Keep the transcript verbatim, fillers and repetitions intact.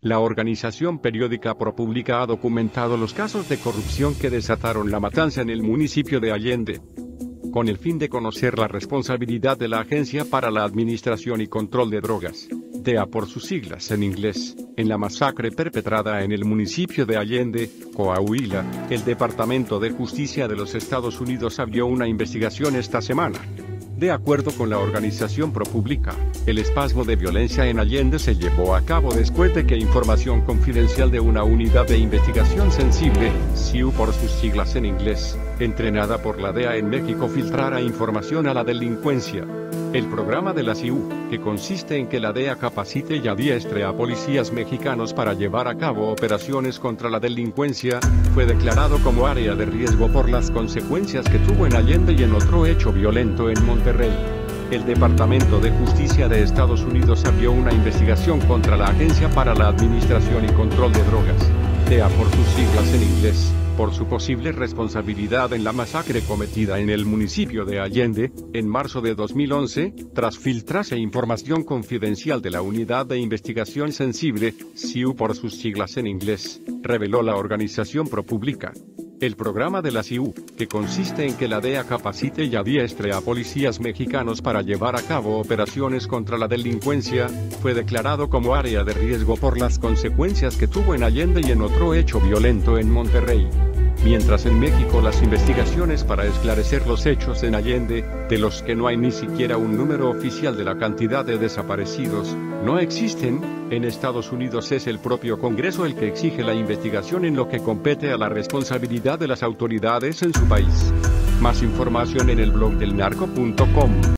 La organización periódica ProPublica ha documentado los casos de corrupción que desataron la matanza en el municipio de Allende. Con el fin de conocer la responsabilidad de la Agencia para la Administración y Control de Drogas, D E A por sus siglas en inglés, en la masacre perpetrada en el municipio de Allende, Coahuila, el Departamento de Justicia de los Estados Unidos abrió una investigación esta semana. De acuerdo con la organización ProPublica, el espasmo de violencia en Allende se llevó a cabo después de que información confidencial de una unidad de investigación sensible, C I U por sus siglas en inglés, entrenada por la D E A en México filtrara información a la delincuencia. El programa de la C I U, que consiste en que la D E A capacite y adiestre a policías mexicanos para llevar a cabo operaciones contra la delincuencia, fue declarado como área de riesgo por las consecuencias que tuvo en Allende y en otro hecho violento en Monterrey. El Departamento de Justicia de Estados Unidos abrió una investigación contra la Agencia para la Administración y Control de Drogas, D E A por sus siglas en inglés, por su posible responsabilidad en la masacre cometida en el municipio de Allende, en marzo de dos mil once, tras filtrarse información confidencial de la Unidad de Investigación Sensible, C I U por sus siglas en inglés, reveló la organización ProPublica. El programa de la C I U, que consiste en que la D E A capacite y adiestre a policías mexicanos para llevar a cabo operaciones contra la delincuencia, fue declarado como área de riesgo por las consecuencias que tuvo en Allende y en otro hecho violento en Monterrey. Mientras en México las investigaciones para esclarecer los hechos en Allende, de los que no hay ni siquiera un número oficial de la cantidad de desaparecidos, no existen, en Estados Unidos es el propio Congreso el que exige la investigación en lo que compete a la responsabilidad de las autoridades en su país. Más información en el blog del narco punto com.